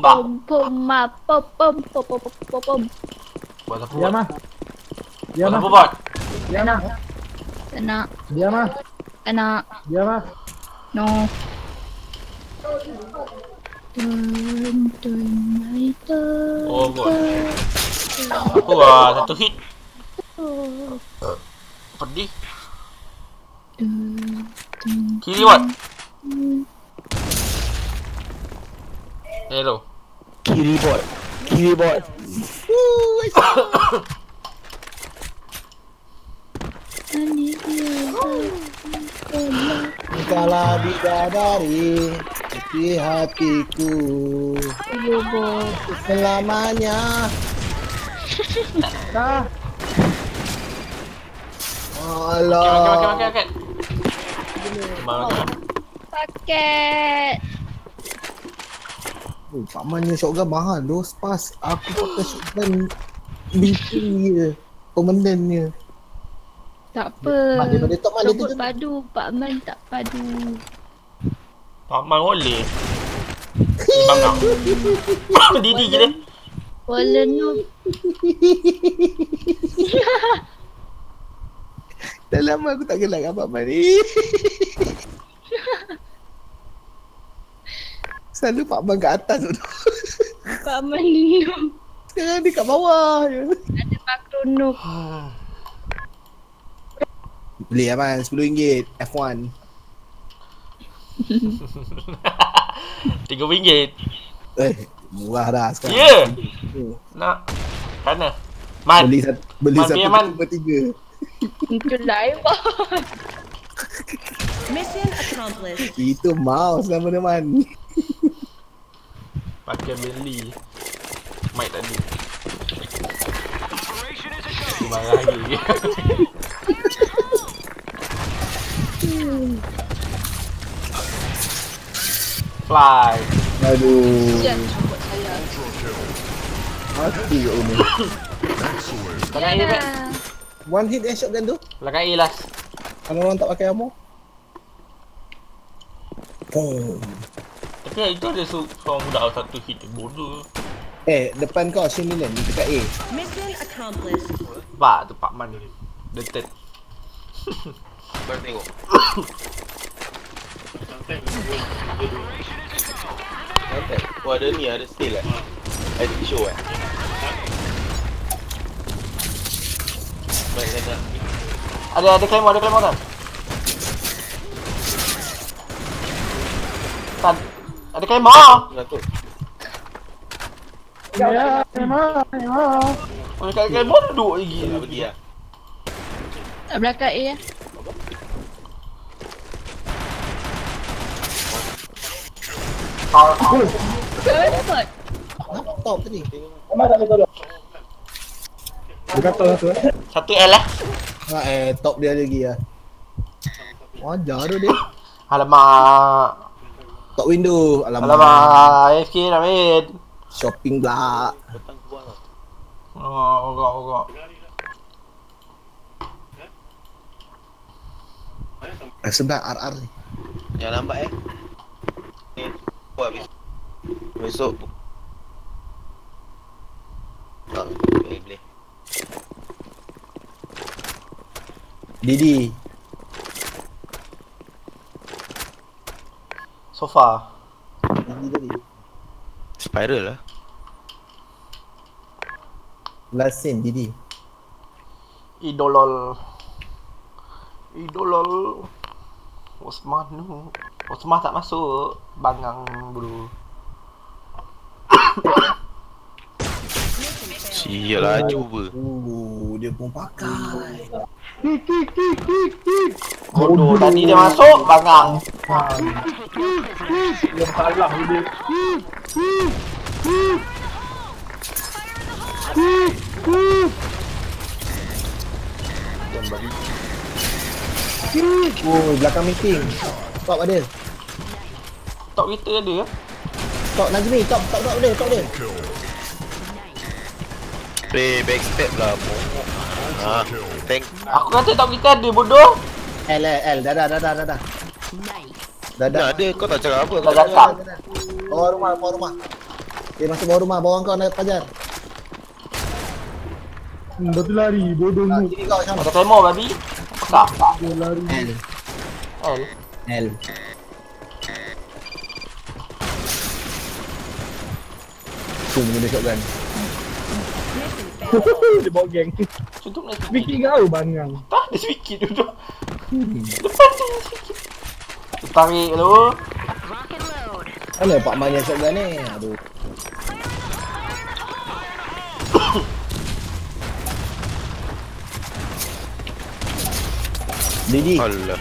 Buat apa? Dia mah. Dia Buat mah. apa buat? Dia mah. Kena. Dia mah. Kena. Dia mah. No. Oh buat. Aku lah satu hit. Pedih. Kiri buat. Hello. Kiri bot. Kiri bot. Engkaulah bidadari di hatiku selamanya. Dah. Allah. Makan. Makan. Paket. Oh, Pak Man ni shotgun mahal tu. Spas aku pakai shotgun BT je. Permanent je. Tak apa. Mak, daripada top Man dia Robot tu. padu. Pak Man tak padu. Paman boleh. Banggang. Didi je dia. Wala noob. Dah lama aku tak gelak dengan Pak Man ni. Selalu Pak Man kat atas tu. Pak Man noob. Sekarang dia kat bawah je. Ada makro noob. Beli lah Man, RM10 F1. RM3. Murah dah sekarang. Ya. Nak. Mana? Man. Beli Man, satu biar Man. 3. Itu lain bot. Mission accomplished. Itu mouse nama dia Man. Pakai beli. Mic tadi. Marah lagi. Fly. Aduh. Jangan cabut saya. Mati kat rumah. Belakang A Pat. One hit shotgun tu. Belakang A last. Kalau orang tak pakai ammo. Boom. Tapi itu ada seorang budak satu hit. Bodoh. Depan kau Shinilan dekat A. Mission accomplished. Pak tu Pak Man. Detet. Baru tengok. Oh ada ni, ada steel lah. Ada show eh. Baik dah. Ada claymore kan? Kan. Ada claymore. Nak tu. Ya, memang. Oh, kat claymore duduk lagi. Nak pergi lah. Belakang A ya. Mana bot? Top tadi. Dia kata lah tu. Satu L lah. Top dia lagi lah. Wajar tu dia. Alamak. Top window. Alamak. AFK nak main. Shopping pula. Petang keluar lah. Ogok. Sebelah RR ni. Jangan lambat Ni buat besok. Boleh. Didi. Sofa. Didi tadi. Spiral lah. Last scene Didi. Idolol. Osman tak masuk. Bangang bro. Sial lah cuba. Dia pun pakai. Bodoh tadi dia masuk bangang. Dia salah dia. Belakang meeting. Top ada. Top kita ada ke? Top Najmi, top dia. Play backstep lah. Tank. Aku kata top kita ada bodoh. L. Dah. Dah ada, kau tak cakap apa. Dah datang. Bawah rumah. Dia masuk bawah rumah, bawah kau nak pajar. Betul lari, bodoh Ah, mu. kiri kau Syam. Ada claymore babi. Apakah? Dia lari. L. L. L. Tung guna shotgun. Dia bawa geng. Tutup nak Fikir kau bangang. tak ada sedikit duduk. Depan tu sedikit. Tarik dulu. Mana Pak Man yang shotgun ni? Aduh. Didi. Alah.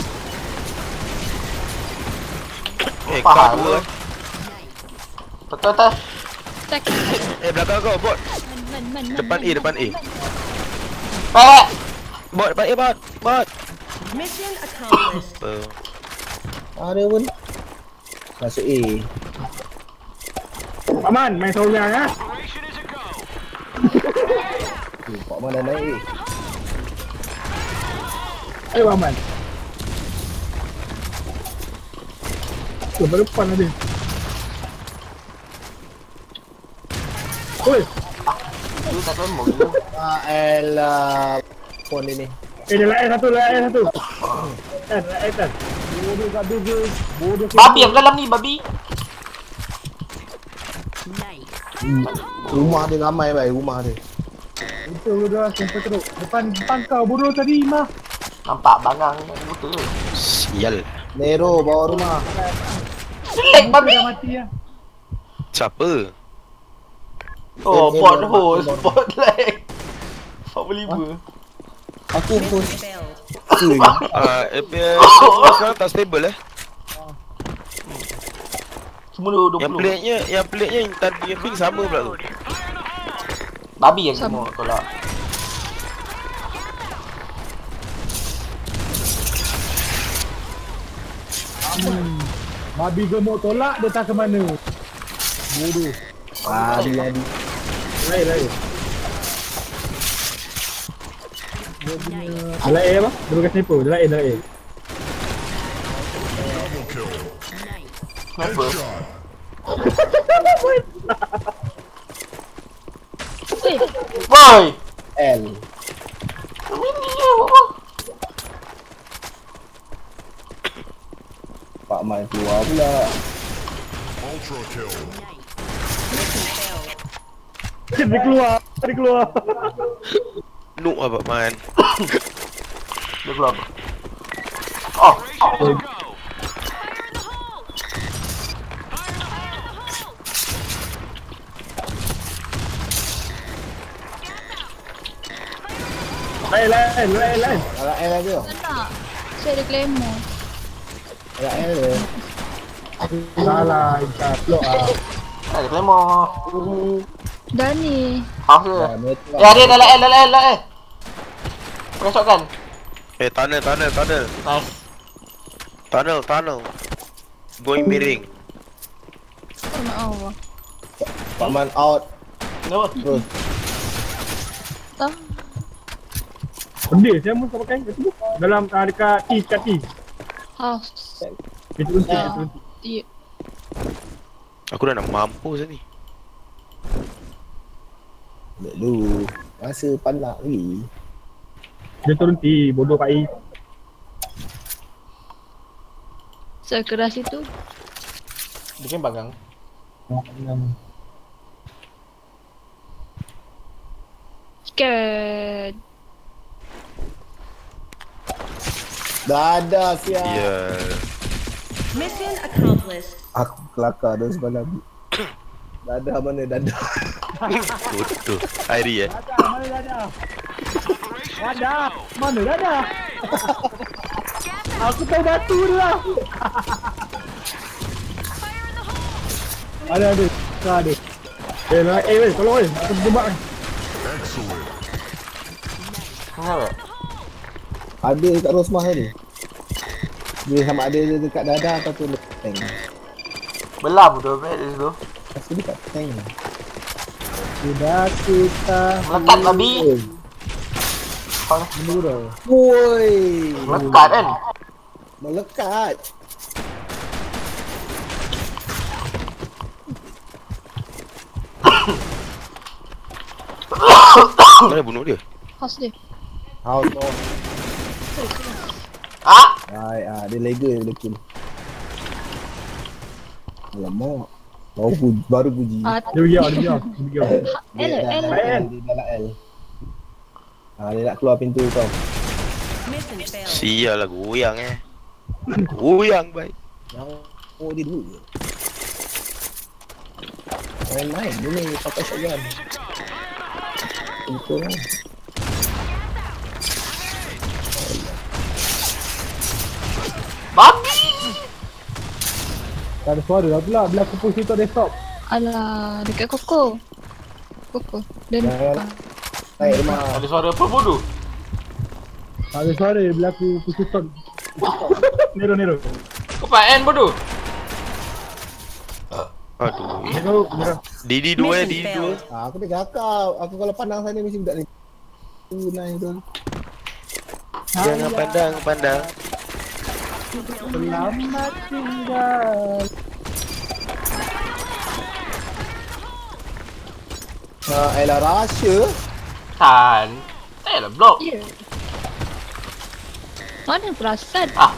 Faham Kau dua. Betul tak? Tak. Belakang kau bot. Depan A, depan A. Pek. Bot depan A bot. Bot. Mission accomplished. Ada pun. Masuk A. Aman, main seorang ah. Pak Man dah naik. Ayo Aman. Lepas depan ada. Oi, Dia tak claymore dulu. Ah elah. Phone dia ni. dia lain satu, lain satu. Lain. Bodoh kat dia. Bodoh. Babi yang dalam ni babi. Rumah dia ramai baik, rumah dia. Itu dah sampai teruk. Depan kau bodoh tadi mah. Nampak bangang betul. Sial. Nero bawah rumah. Selek babi. Dah mati ah. Siapa? Oh, Dia bot memang- host, memang- bot lag. 45. Aku pun. Failed. FPS sekarang tak stable Semua 20. Yang peliknya yang tadi yang ping sama pula tu. Babi yang semua tolak. Babi gemuk tolak dia tak ke mana. Bodoh. Dia Lain. Dia lain apa? Dia bukan sniper, dia lain. Kenapa? Boy! L. Ini je apa? Pak Man keluar pula. Dia keluar. Noob lah Pak Man. Dia keluar apa? Oh! Lain. Alat L ada. Tak nak. Saya ada claymore. Alat L ada. Salah, blok ah. Ada claymore. Dah ni. Half ke? Dah metal. Ya, dia dah L. Pakai shotgun. Tunnel. Nice. Tunnel. Going miring. Tak Allah. Pak Man out. Kenapa? Terus. Tak. Benda saya mau kau pakai kat situ. Dalam dekat T. House. Itu untik. Ya. Aku dah nak mampus ni. Dulu. Masa pandang lagi. Dia turun T, bodoh Pak I. Sekeras itu. Dia kan bagang. Scared. Dah ada siap. Ya. Mission accomplished. Aku kelakar dah semalam. Dadah mana dadah. Bodoh. Airi Mana dadah? Aku tahu batu dia lah. Ada. Weh, tolong weh. Aku jebak ni. Kenapa? Ada dekat Rosmah tadi. Dia sama ada dekat dadah atau tu tank. Belah bodoh vet di situ. Pasti dekat tank. Sudah kita Melekat babi. menurut. Woi. Melekat kan? Melekat. Mana bunuh dia? House dia. House on. Ah! Dia lega dia boleh kill. Alamak. Baru puji. Ah, Dia pergi out. L. Dia dah nak L. Dia nak keluar pintu kau. Mission failed. Sial lah, goyang Goyang baik. Oh dia dulu je. Main dia ni pakai shotgun. Betul lah. Babi! Tak ada suara lah pula. Bila aku push itu desktop. Alah, dekat Koko. Dia ni. Baik rumah. Ada suara apa bodoh? Tak ada suara bila aku push itu. Nero. Kau pakai N bodoh? Aduh. Nero. Didi dua. Aku dah cakap. Aku kalau pandang sana mesti budak ni. Naik tu. Jangan pandang. Selamat tinggal. Elah rahsia. Kan. Lah blok. Ya. Mana perasan? Ah.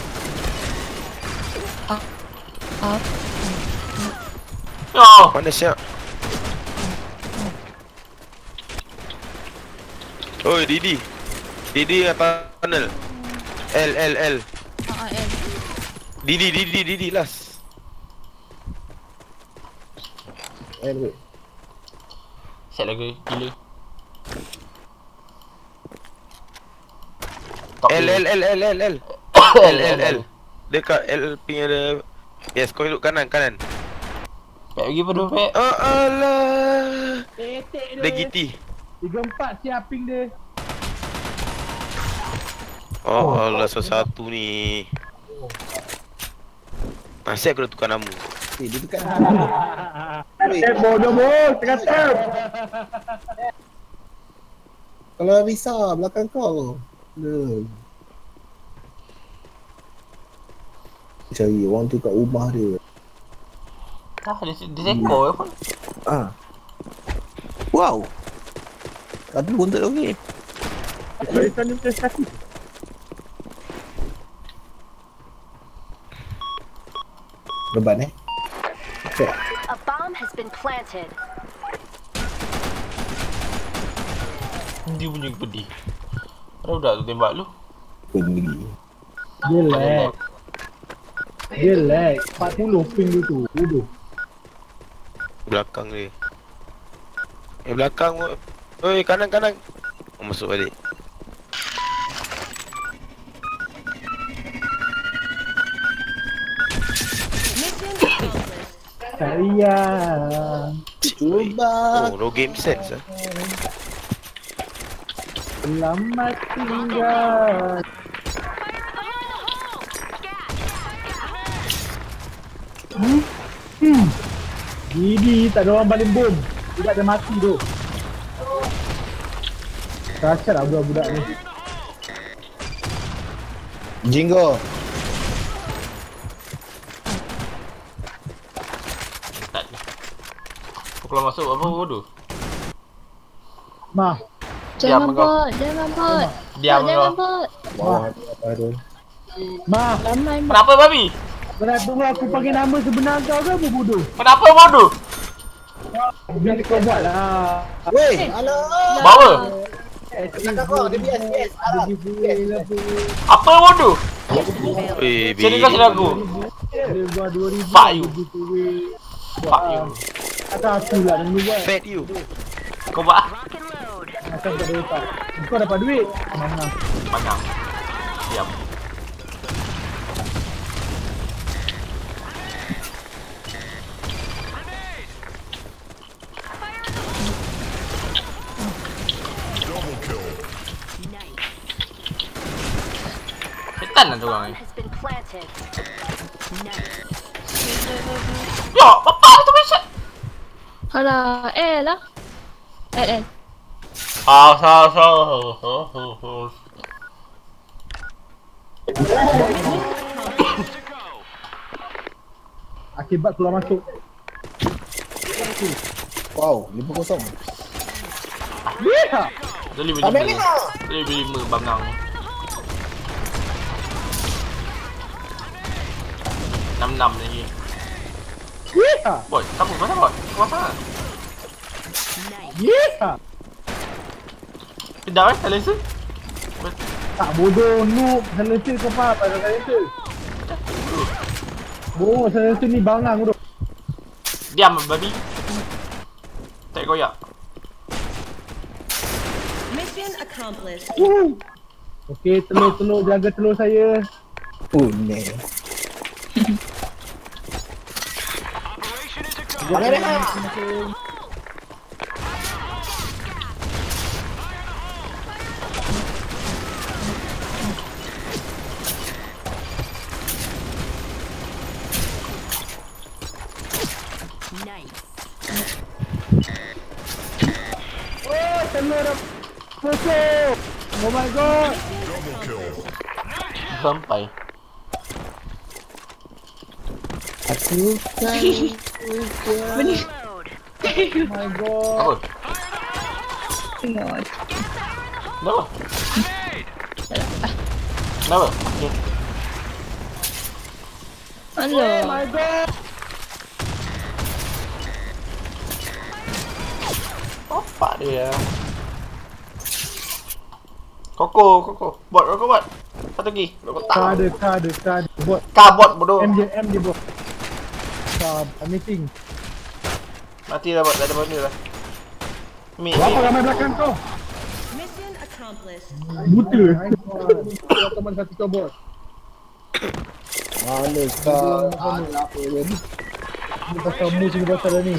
Yo. Mana siap? Oi, Didi atas panel. L. L. Didi last. Wait. Set lagi gila. L. Dekat L punya ada. Yes, kau duduk kanan. Pek pergi bodoh pek. Oh alah. Tetek Dia GT. 3-4 siaping dia. Oh Allah, satu ni. Masih aku dah tukar nama. Dia dekat. Bodoh bos. Tengah tap. Kalau Risa belakang kau. Cari orang tu kat rumah dia. Dia seko apa? Wow. Ada pun tak okey. Tulisan ni prestasi. Beban Okay. A bomb has been planted. Dia punya pedih. Ada budak tu tembak lu. Pening. Dia lag. 40 ping dia tu. Bodoh. Belakang dia. Belakang. Oi, kanan. Oh, masuk balik. Mission accomplished. Sayang. Cuba. Oh, no game sense ah. Selamat tinggal. Didi tak ada orang baling bom. Budak dah mati tu. Rasa lah budak-budak ni. Jingo. Tak. Kau kalau masuk apa bodoh? Mah. Jangan Diam kau. bot. Diam Jangan kau. bot. Wah, apa tu? Mah. Ramai bot. Kenapa babi? Kau tunggu aku panggil nama sebenar kau ke apa bodoh? Kenapa bodoh? Biar kau buat lah. Weh, alah. Bawa. Cakap kau, dia bias. Alah. Apa bodoh? Oi, Sini kau sini aku. Dia buat 2000. Fuck you. Fuck you. Kata aku lah yang lu buat. fat you. Kau buat Asal tak ada lepas. Kau dapat duit. Mana? Mana? Diam. Setan lah tu orang ni. Has been planted. Ya, bapak tu macam. Alah, lah. L. Akibat keluar masuk. Wow, 5-0. Lihat. Dia 5-5 bangang. 6-6 lagi. Lihat. Boy, siapa? Mana boy? Kuasa. Lihat. Sedap silencer? Tak bodoh noob. Silencer kau faham pasal silencer. Oh, silencer ni bangang tu. Diam babi. Tak goyak. Mission accomplished. Okey, telur jaga telur saya. Oh, ne. Nice. Oh, telur dah kosong. Oh my god. Sampai. Aku kan. Reload. Oh my god. Apa? Tengok. Kenapa? Kenapa? Okay. Oh Alah. my god. Apa dia? Koko. Bot. Satu lagi. Kada. Bot. Kabot bodoh. M je bot. Meeting. Mati dah bot. Tak ada benda dah. Mi. Berapa ramai belakang kau? Mission accomplished. Buta. Kau teman satu kau bot. Mana kau? Ada apa ni? Ni pasal mus ni pasal ni.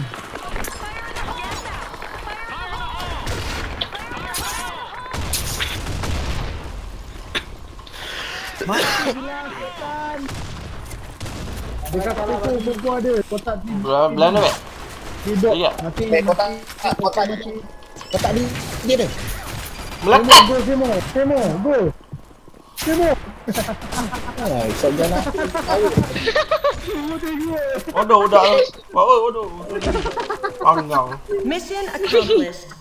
Dekat buku ada kotak ni. Belan dah, Hidup. Ya. Mati. Kotak ni dia dah. Melekat. Go. Ah, isap jalan. Bodoh. Bodoh. Bangang. Mission accomplished.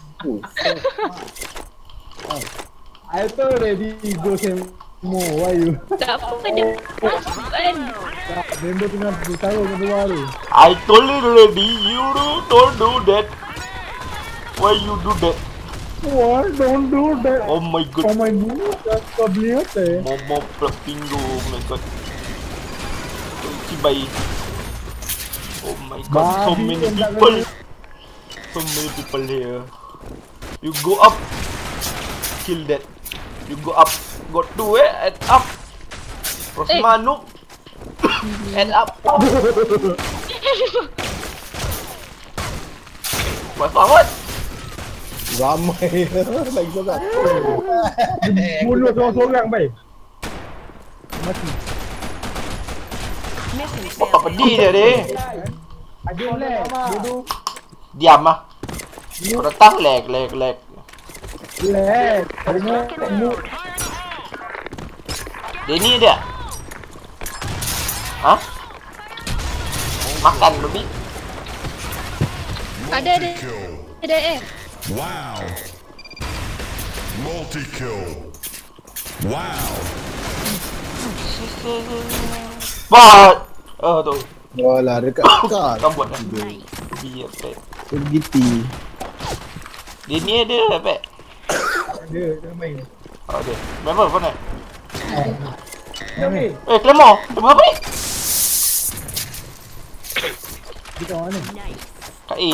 I told ready go semua. Why you? Tak apa dia. Kan. Member tengah bertarung kat luar tu. I told you already. You don't do that. Why you do that? What? Don't do that. Oh my god. Oh my god. Kau beli apa? Momo Pingo. Oh my god. Cibai. Oh my god. So many people. So many people here. You go up. Kill that. You go up. Got two and up. Rosma noob. And up. What? Ramai. Lagi sangat. Bunuh seorang-seorang baik. Mati. Mission Kau tak failed. pedih dia deh. Ada lag. Bodoh. Diam lah. Kau datang lag. Lag. Dia ni dia. Hah? Makan babi. Ada. Wow. Multi-kill. Wow. Bot. Oh tu. Walah dekat kau. Kau buat dah. Biar pet. Pergiti. Dia ni ada pet. Dia main. Oh dia. Member apa nak? Okey. Claymore. Claymore apa ni? Di kat mana? Kat A.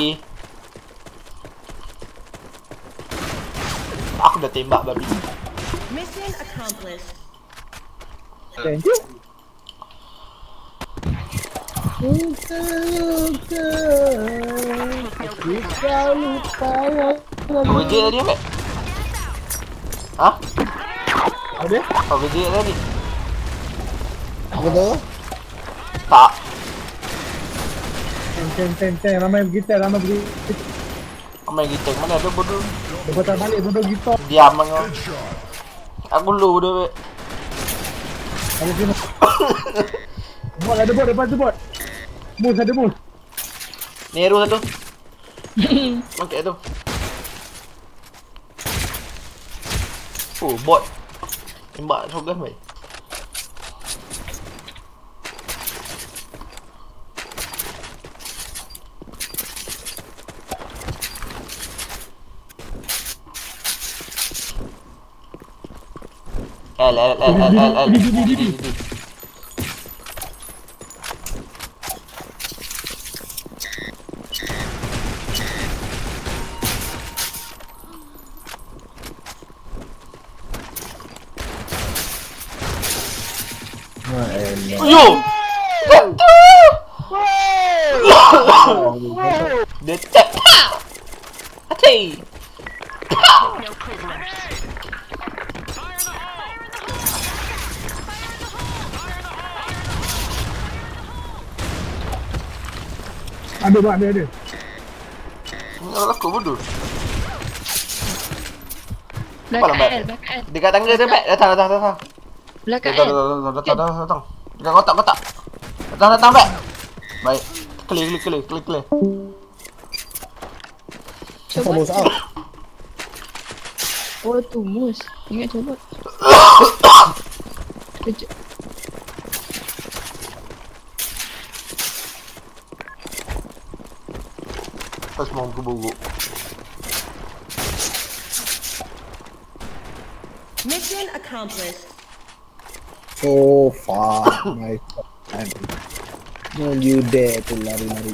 Aku dah tembak babi. Mission accomplished. Thank you. Kau kerja tadi apa? Hah? Ada? Kau kerja tadi? Apa tu? Tak. Ten. Ramai gitar. Kau main gitar mana ada bodoh. Dia patah balik bodoh gitar. Diam kau. Aku lu dia pet. Ada sini. Bot ada bot. Depan tu bot. Mus ada mus. Neru satu. Market tu. Oh, bot. Tembak shotgun baik. L. Yo! Dia tap. Hati. Ada. Kalau aku bodoh. Belakang L, belakang L. Dekat tangga dia, Pat. Datang. Belakang L. Datang. Dekat kotak. Datang, Pat. Baik. Clear. Sama out. Oh tu mus. Ingat cobot. Kejap. Pas mau ke buruk. Mission accomplished. So far, my friend. Don't you dare to lari-lari.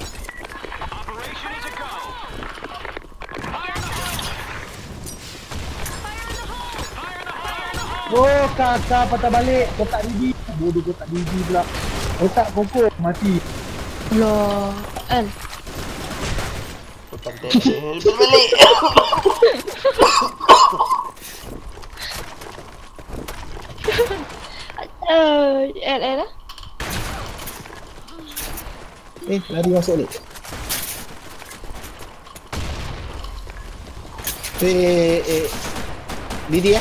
Oh, kakak patah balik. Kotak DD. Bodoh kotak DD pula. Kotak pokok mati. Allah. L. Kotak dia. Balik. L lah. Lari masuk ni. Didi ya?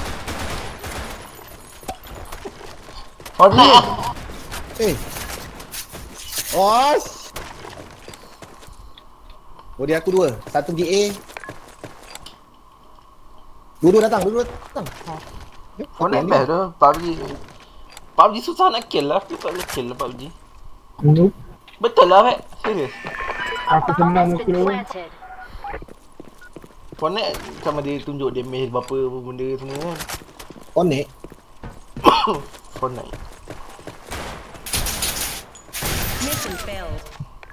Hornet. Os. Body aku dua. Satu di A. Dua datang. Hornet best tu. PUBG susah nak kill lah. Aku tak boleh kill lah PUBG. Nope. Betul lah, Pat. Serius. Aku senang mukul. Hornet sama dia tunjuk damage berapa benda semua kan. Connect. Hornet. Mission failed.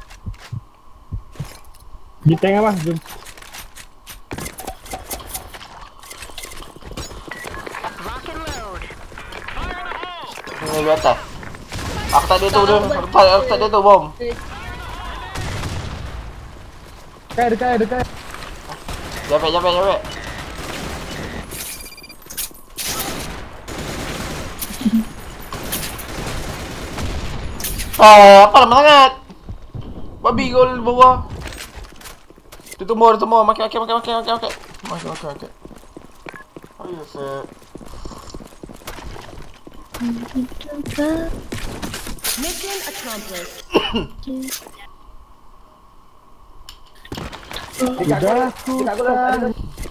Di tank apa? Jom. Ni di atas. Aku tak ada tu dia. Aku tak ada tu bom. Dekat. Japek. Apa lama sangat? Babi gol bawah. Dia tumbuh. Makan. Oh ya, set. Mission accomplished. Dekat aku ada.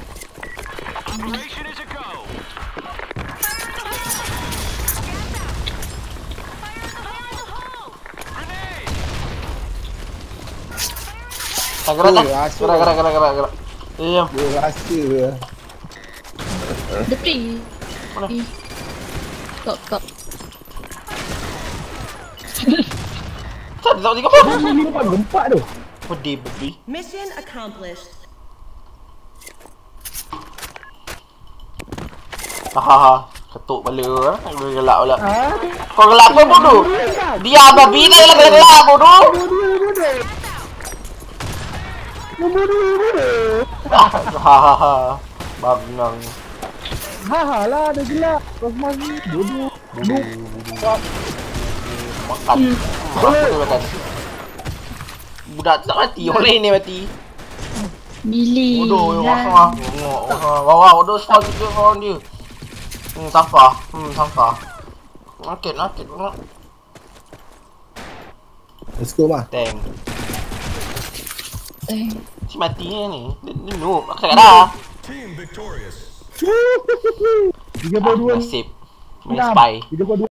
Gerak. Iya. Dia rasa. The free. Mana? Stop. Tak ada tiga apa? Ini lepas gempak tu. Pedih babi. Mission accomplished. Hahaha. Ketuk kepala gelak pula. Kau gelak apa bodoh? Dia babi dah gelak bodoh. Hahaha. Bagnang. Lah ada gelap. Kau mati. Bodoh. Makan. Makan. Budak tak mati, orang lain ni mati. Billy. Bodoh, wah. Wah, bodoh semua juga orang dia. Sampah. Naked. Let's go, mah. Tank. Si matinya ni. Dia noob. Aku cakap dah. Team victorious. 32 Nasib. Main spy. 32